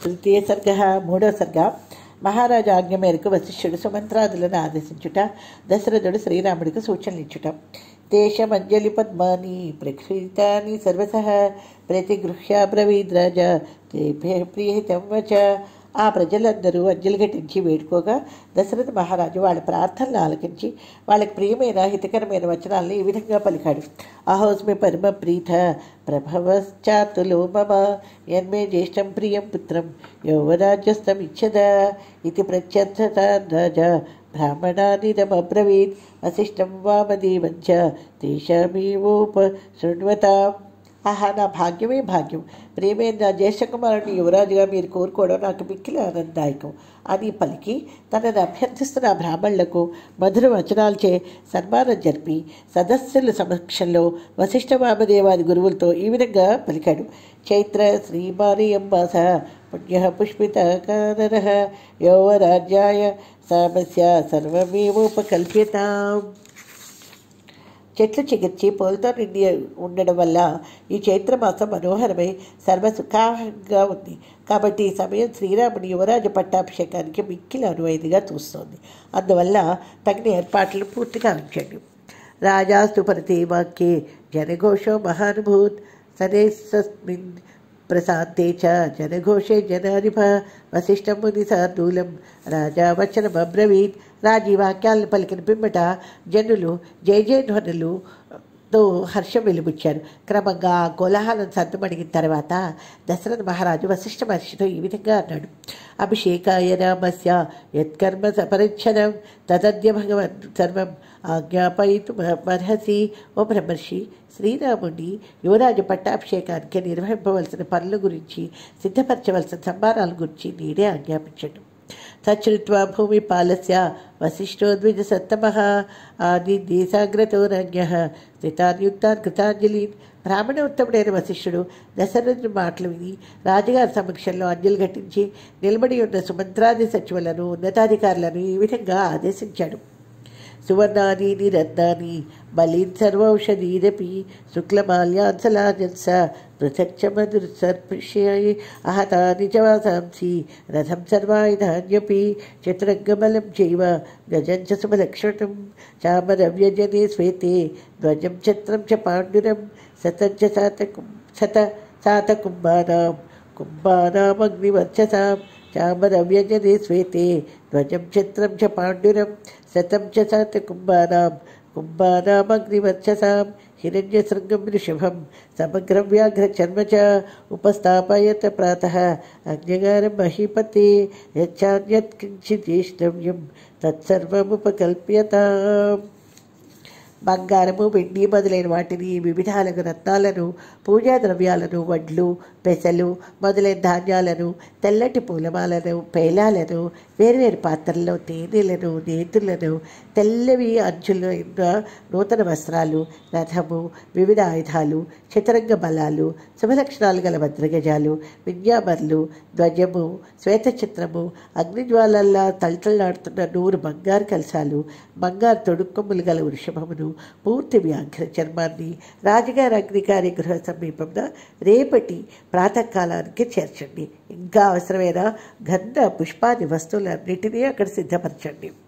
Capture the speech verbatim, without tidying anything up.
తృతీయ సర్గ మూడవ సర్గ. మహారాజు ఆజ్ఞ మేరకు వశిష్ఠుడు సుమంత్రాదులను ఆదేశించుట, దశరథుడు శ్రీరాముడికి సూచనలిచ్చుట. దేశమంజలి పద్మాని ప్రక్షితాని సర్వసః ప్రతిగృహ్య బ్రవీద్రాజ ప్రియహితం వచ. ఆ ప్రజలందరూ అంజలి ఘటించి వేడుకోగా దశరథ మహారాజు వాళ్ళ ప్రార్థనలు ఆలకించి వాళ్ళకి ప్రియమైన హితకరమైన వచనాలను ఈ విధంగా పలికాడు. అహోస్మి పరమ ప్రీత ప్రభవశ్చాతులో మమ యన్మే జ్యేష్టం ప్రియం పుత్రం యౌవరాజ్యస్థం ఇచ్చద ఇది ప్రత్యర్థత రాజా బ్రాహ్మణానిదమబ్రవీత్ వశిష్టం వామదేవం చ తేషామేవోప శృణ్వతాం. ఆహా, నా భాగ్యమే భాగ్యం. ప్రేమైన నా జ్యేష్ఠ కుమారుని యువరాజుగా మీరు కోరుకోవడం నాకు మిక్కిలి ఆనందదాయకం అని పలికి తనను అభ్యర్థిస్తున్న బ్రాహ్మణులకు మధుర వచనాలచే సన్మానం జరిపి సదస్సుల సమక్షంలో వశిష్ఠ వామదేవాది గురువులతో ఈ విధంగా పలికాడు. చైత్ర శ్రీమానియంబాస పుణ్య పుష్పిత కానర యౌవరాజ్యాయ సమస్య సర్వమేవోపకల్ప్యతాం. చెట్లు చిగిర్చి పూలతో నిండి ఉండడం వల్ల ఈ చైత్రమాసం మనోహరమై సర్వసుఖంగా ఉంది. కాబట్టి ఈ సమయం శ్రీరాముని యువరాజు పట్టాభిషేకానికి మిక్కిలి అనువైనదిగా చూస్తోంది. అందువల్ల తగిన ఏర్పాట్లను పూర్తిగా ఉంచండి. రాజాస్తు పరతే వాక్యే జనఘోషో మహానుభూత్ సనేస్మిన్ ప్రశాంతే చ జనఘోషే జనారిభ వశిష్ఠం ముని శార్దూలం రాజా వచనమబ్రవీత్. రాజీ వాక్యాలను పలికిన పిమ్మట జనులు జయ జయధ్వనులతో హర్షం వెలుబుచ్చారు. క్రమంగా కోలాహలం సర్దుమణిగిన తర్వాత దశరథ మహారాజు వశిష్ఠ మహర్షితో ఈ విధంగా అన్నాడు. అభిషేకాయ రామస్య యత్కర్మ సపరిచ్ఛనం తదద్య భగవన్ సర్వం ఆజ్ఞాపయితు మర్హసి. ఓ బ్రహ్మర్షి, శ్రీరాముడి యువరాజు పట్టాభిషేకానికి నిర్వహింపవలసిన పనుల గురించి, సిద్ధపరచవలసిన సంభారాల గురించి నేనే ఆజ్ఞాపించండు. తచ్చుత్వా భూమిపాలస్య వశిష్ఠో ద్విజ సత్తమః ఆది దేశాగ్రతో రంగ్య స్థితాన్యుక్తాన్ కృతాంజలిన్. బ్రాహ్మణ ఉత్తముడైన వశిష్ఠుడు దశరథుని మాటలు విని రాజుగారి సమక్షంలో అంజలి ఘటించి నిలబడి ఉన్న సుమంత్రాది సచివులను ఉన్నతాధికారులను ఈ విధంగా ఆదేశించాడు. సువర్ణాని రత్నాని బలీన్ సర్వౌషధీరపి శుక్లమాల్యాన్సలాజంస పృథక్ చ మధుర్సర్పృష్యై అహతాని చ వాసాంసి రథం సర్వాయుధాన్యపి చతురంగబలం చైవ గజం చ శుభలక్షణం చామరవ్యజనే శ్వేతే ధ్వజం ఛత్రం చ పాండురం శతం చ శాతకుం శత శాతకుంభానాం కుంభానామగ్నివర్చసాం చామరవ్యజనే శ్వేతే ధ్వజం ఛత్రం చ పాండురం శతం చ శాతకుంభానాం కుంభానామగ్నివర్చసాం హిరణ్యశృంగం వృషభం సమగ్రం వ్యాఘ్రచర్మ చ ఉపస్థాపయత ప్రాతః అగ్నిగారం మహీపతే యచ్చాన్యత్ కించిదేష్ణవ్యం తత్సర్వముపకల్ప్యతాం. బంగారము, వెండి మొదలైన వాటిని, వివిధాలకు రత్నాలను, పూజా ద్రవ్యాలను, వడ్లు, పెసలు మొదలైన ధాన్యాలను, తెల్లటి పూలమాలను, పేలాలను, వేర్వేరు పాత్రల్లో తేనెలను, నేతులను, తెల్లవి అంచులైన నూతన వస్త్రాలు, రథము, వివిధ ఆయుధాలు, చతురంగ బలాలు, శుభలక్షణాలు గల భద్రగజాలు, విద్యామర్లు, ధ్వజము, శ్వేతచిత్రము, అగ్నిజ్వాలల్లా తళతళలాడుతున్న నూరు బంగారు కలశాలు, బంగారు తొడుక్కొమ్ములు గల వృషభమును, పూర్తి వ్యాఘ్ర చర్మాన్ని రాజుగారి అగ్నికార్య గృహ సమీపంలో రేపటి ప్రాతకాలానికి చేర్చండి. ఇంకా అవసరమైన గంధ పుష్పాది వస్తువులన్నిటినీ అక్కడ సిద్ధపరచండి.